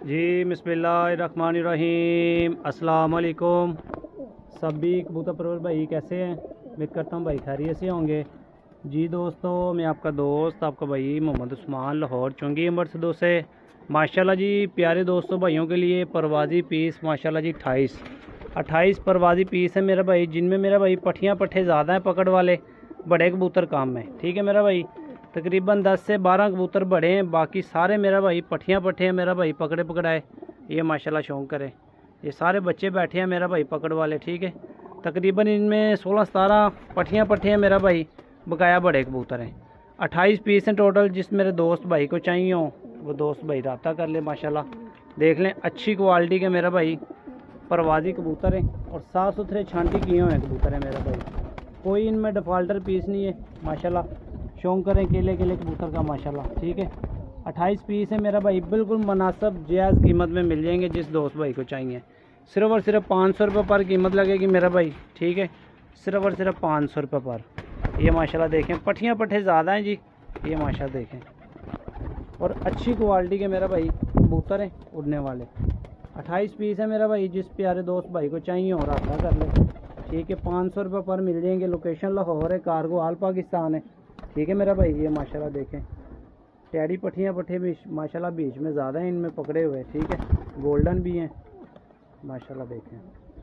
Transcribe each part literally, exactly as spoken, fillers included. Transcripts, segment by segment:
जी बिस्मिल्लाहिर्रहमानिर्रहीम। अस्सलाम वालेकुम। सभी कबूतर परवर भाई कैसे हैं? उम्मीद करता हूँ भाई खैरियत से होंगे। जी दोस्तों, मैं आपका दोस्त आपका भाई मोहम्मद उस्मान लाहौर चुंगी नंबर से दो से माशाल्लाह जी प्यारे दोस्तों भाइयों के लिए परवाज़ी पीस माशाल्लाह जी अट्ठाईस अट्ठाईस परवाज़ी पीस है मेरा भाई, जिनमें मेरा भाई पठियाँ पट्ठे ज़्यादा हैं पकड़ वाले, बड़े कबूतर काम में। ठीक है मेरा भाई, तकरीबन दस से बारह कबूतर बड़े हैं, बाकी सारे मेरा भाई पठियाँ पट्ठे हैं मेरा भाई, पकड़े पकड़ाए। ये माशाल्लाह शौक करें, ये सारे बच्चे बैठे हैं मेरा भाई पकड़ वाले। ठीक है, तकरीबन इनमें सोलह सतारह पठियाँ पट्ठे हैं मेरा भाई, बकाया बड़े कबूतर हैं। अट्ठाईस पीस हैं टोटल। जिस मेरे दोस्त भाई को चाहिए हो वो दोस्त भाई रब्ता कर ले। माशाल्लाह देख लें, अच्छी क्वालिटी के मेरा भाई परवाज़ी कबूतर हैं और साफ़ सुथरे छांटी किए हुए हैं कबूतर हैं मेरा भाई, कोई इनमें डिफ़ॉल्टर पीस नहीं है। माशाल्लाह शौक करें केले केले कबूतर का माशाल्लाह। ठीक है, अट्ठाईस पीस है मेरा भाई, बिल्कुल मुनासिब जायज़ कीमत में मिल जाएंगे। जिस दोस्त भाई को चाहिए सिर्फ और सिर्फ पाँच सौ रुपये पर कीमत लगेगी मेरा भाई। ठीक है, सिर्फ और सिर्फ पाँच सौ रुपये पर। ये माशाल्लाह देखें, पठियाँ पट्ठे ज़्यादा हैं जी, ये माशाल्लाह देखें, और अच्छी क्वालिटी के मेरा भाई कबूतर हैं उड़ने वाले। अट्ठाईस पीस है मेरा भाई, जिस प्यारे दोस्त भाई को चाहिए और रब्ता कर ले। ठीक है, पाँच सौ रुपये पर मिल जाएंगे। लोकेशन लाहौर है, कार्गो आल पाकिस्तान है। ठीक है मेरा भाई, ये माशाल्लाह देखें, टैडी पट्ठियाँ पट्ठे भी माशाल्लाह बीच में ज़्यादा हैं इनमें पकड़े हुए। ठीक है, गोल्डन भी हैं माशाल्लाह देखें,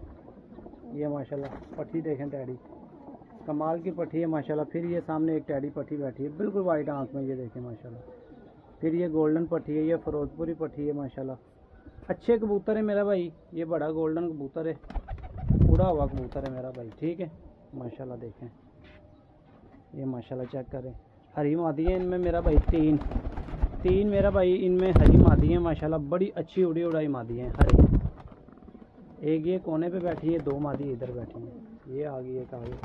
ये माशाल्लाह पट्ठी देखें, टैडी कमाल की पट्ठी है माशाल्लाह। फिर ये सामने एक टैडी पट्ठी बैठी है बिल्कुल वाइट आंख में, ये देखें माशाल्लाह। फिर ये गोल्डन पट्ठी है, ये फ़िरोज़पुरी पट्ठी है माशाल्लाह। अच्छे कबूतर है मेरा भाई, ये बड़ा गोल्डन कबूतर है, उड़ा हुआ कबूतर है मेरा भाई। ठीक है माशाल्लाह देखें, ये माशाल्लाह चेक करें, हरी मादी है इनमें मेरा भाई, तीन तीन मेरा भाई इनमें हरी मादी है माशाल्लाह, बड़ी अच्छी उड़ी उड़ाई मादी है हरी। एक ये कोने पे बैठी है, दो मादी इधर बैठी है, ये आ गई एक आगे।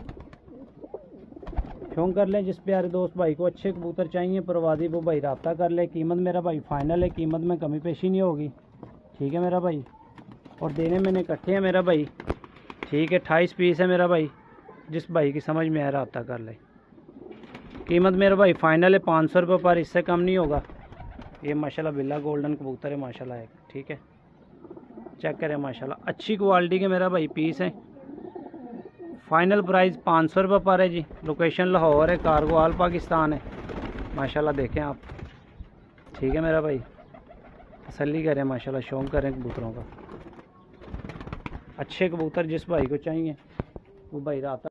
शौक कर लें, जिस प्यारे दोस्त भाई को अच्छे कबूतर चाहिए परवाज़ी वो भाई रब्ता कर ले। कीमत मेरा भाई फ़ाइनल है, कीमत में कमी पेशी नहीं होगी। ठीक है मेरा भाई, और देने मैंने इकट्ठे हैं मेरा भाई। ठीक है, अट्ठाईस पीस है मेरा भाई, जिस भाई की समझ में आया रब्ता कर ले। कीमत मेरा भाई फ़ाइनल है पाँच सौ रुपये पर, इससे कम नहीं होगा। ये माशाल्लाह बिल्ला गोल्डन कबूतर है माशाल्लाह एक। ठीक है, चेक करें माशाल्लाह, अच्छी क्वालिटी के मेरा भाई पीस हैं। फ़ाइनल प्राइस पाँच सौ रुपये पर है जी। लोकेशन लाहौर है, कार्गो आल पाकिस्तान है माशाल्लाह देखें आप। ठीक है मेरा भाई, तसल्ली करें माशाल्लाह, शौक करें कबूतरों का। अच्छे कबूतर जिस भाई को चाहिए वो भाई रब्ता